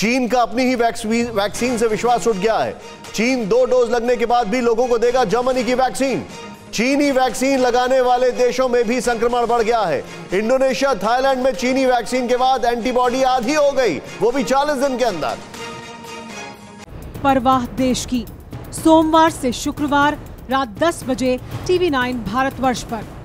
चीन का अपनी ही वैक्सीन से विश्वास उठ गया है। चीन 2 डोज लगने के बाद भी लोगों को देगा जर्मनी की वैक्सीन। चीनी वैक्सीन लगाने वाले देशों में भी संक्रमण बढ़ गया है। इंडोनेशिया, थाईलैंड में चीनी वैक्सीन के बाद एंटीबॉडी आधी हो गई, वो भी 40 दिन के अंदर। परवाह देश की, सोमवार से शुक्रवार रात 10 बजे TV9 भारतवर्ष पर।